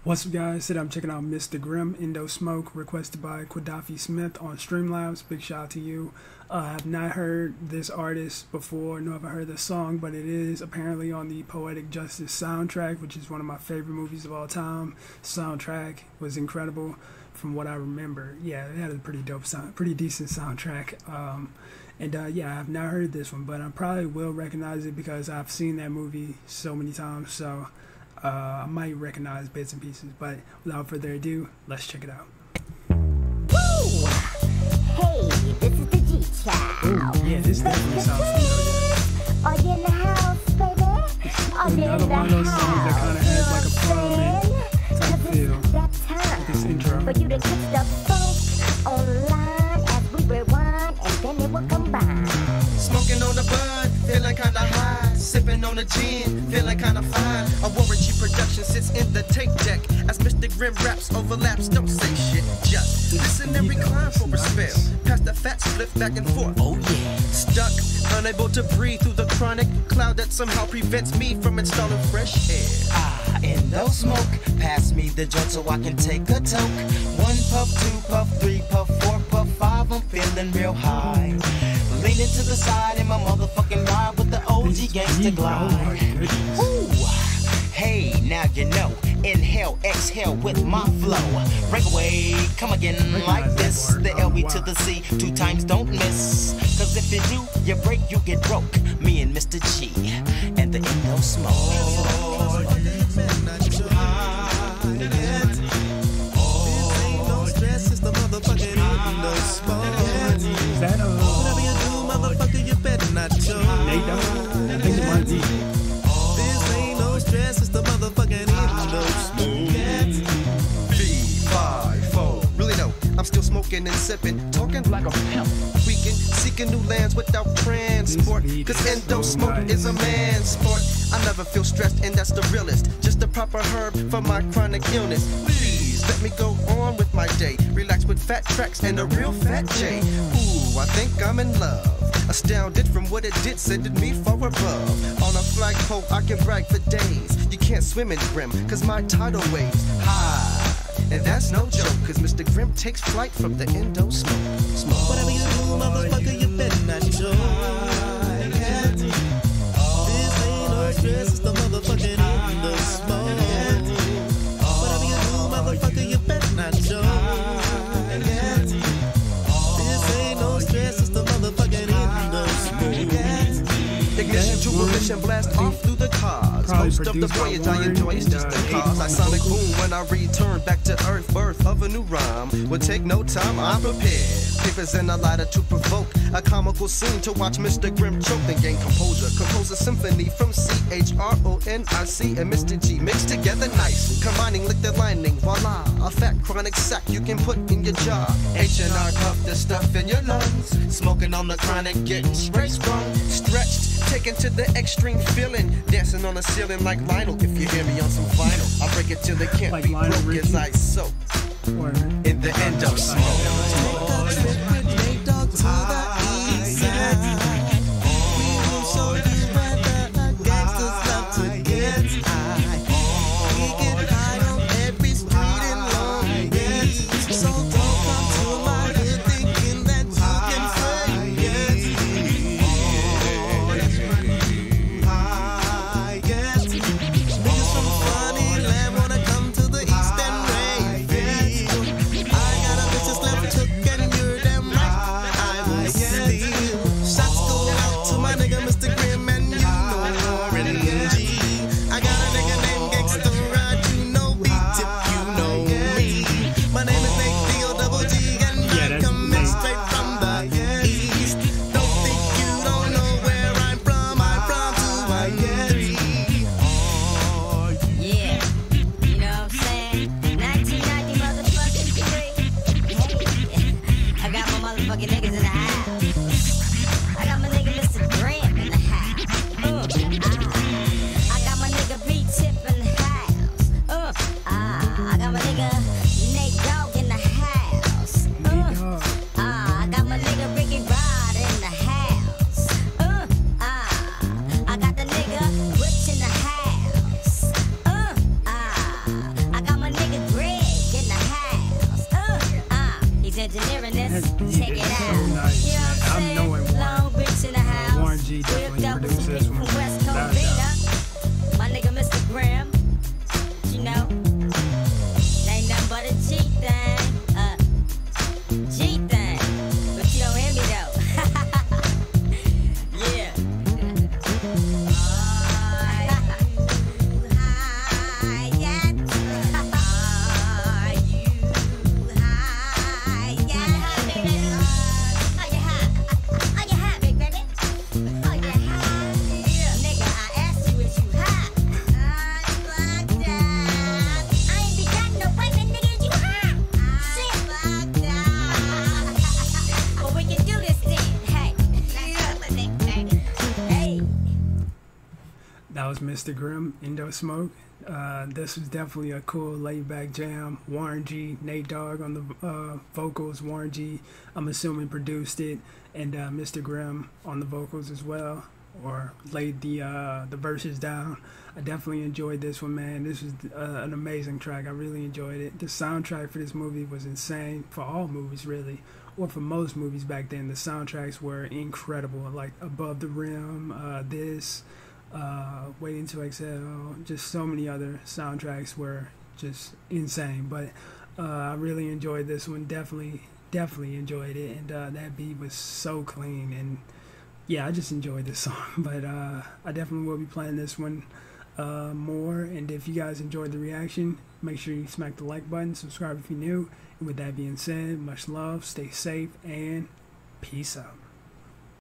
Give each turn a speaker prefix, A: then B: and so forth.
A: What's up, guys? Today I'm checking out Mr. Grimm, Indo Smoke, requested by Quadafi Smith on Streamlabs. Big shout out to you. I have not heard this artist before, nor have I heard this song, but it is apparently on the Poetic Justice soundtrack, which is one of my favorite movies of all time. Soundtrack was incredible from what I remember. Yeah, it had a pretty dope sound, pretty decent soundtrack. Yeah, I have not heard this one, but I probably will recognize it because I've seen that movie so many times. So I might recognize bits and pieces, but without further ado, let's check it out.
B: Woo! Hey, this is the G-Child.
A: Ooh, yeah, this definitely sounds familiar.
B: Are you in the house, baby? Are you
A: Another
B: in the
A: one of those songs that kind of has like a parliament type feel.
B: That time
A: This intro.
B: for you to catch the funk online as we rewind and then it will combine.
C: Smoking on the bud, feeling kinda high. Sipping on the gin, feeling kinda fine. A Warren G production sits in the tape deck as Mr. Grimm raps overlaps. Don't say shit, just listen and recline for a spell. Pass the fat split back and forth. Oh yeah. Stuck, unable to breathe through the chronic cloud that somehow prevents me from installing fresh air.
D: Indo Smoke, pass me the joint so I can take a toke. 1 puff, 2 puff, 3 puff, 4 puff, 5, I'm feeling real high. Leaning to the side in my motherfucking ride with the OG gangsta glide. Woo! Hey, now you know. Inhale, exhale with my flow. Break away, come again like this. The LB to the C, 2 times don't miss. Cause if you do, you break, you get broke. Me and Mr. G and the Indo Smoke.
C: It's the motherfucking Indo Smoke.
A: Is that
C: Whatever you do, motherfucker, you better not choke.
A: Nate Dogg? I think it might be.
C: This ain't no stress, it's the motherfucking Indo Smoke. 3, 5, 4. Really no, I'm still smoking and sipping, talking like a pimp. Weekend, seeking new lands without transport. Cause Indo Smoke is a man's sport. I never feel stressed, and that's the realest. Just a proper herb for my chronic illness. Please let me go on with my day. Relax with fat tracks and a real fat J. Ooh, I think I'm in love. Astounded from what it did, sending me far above. On a flagpole, I can brag for days. You can't swim in Grimm, cause my tidal waves high. And that's no joke, cause Mr. Grimm takes flight from the Indo Smoke. Smoke. Whatever you do, motherfucker, you better not joke. This ain't no stress, it's the motherfucking Indo Smoke. Whatever you do, motherfucker, you better not joke. This ain't no stress, it's the motherfucking Indo Smoke. Ignition to a mission, blast off through the cars. Most of the voyage I enjoy is just the cause. I sonic boom when I return back to earth. Birth of a new rhyme will take no time, I'm prepared. Papers and a lighter to provoke a comical scene to watch Mr. Grimm choke and gain composure. Compose a symphony from CHRONIC and Mr. G mixed together nicely, combining liquid lining. Voila, a fat chronic sack you can put in your jar. H&R puff the stuff in your lungs. Smoking on the chronic, getting straight sprung, stretched, taken to the extreme feeling. Dancing on the ceiling like Lionel. If you hear me on some vinyl, I break it till it can't
A: Like
C: be
A: Lionel
C: broke as
A: Richie?
C: I soak
A: Or
C: in the Indo Smoke.
A: produce this one. Without a doubt.
B: My nigga Mr. Graham, you know, ain't nothing but a G thing, G thing, but you don't hear me though. Yeah.
A: That was Mr. Grimm, Indo Smoke. This was definitely a cool laid-back jam. Warren G, Nate Dogg on the vocals. Warren G, I'm assuming, produced it, and Mr. Grimm on the vocals as well, or laid the verses down. I definitely enjoyed this one, man. This was an amazing track. I really enjoyed it. The soundtrack for this movie was insane, for all movies really, or for most movies back then. The soundtracks were incredible, like Above the Rim, Waiting to Exhale, just so many other soundtracks were just insane. But I really enjoyed this one. Definitely enjoyed it, and that beat was so clean, and yeah, I just enjoyed this song. But I definitely will be playing this one more, and if you guys enjoyed the reaction, make sure you smack the like button, subscribe if you're new, and with that being said, much love, stay safe, and peace out.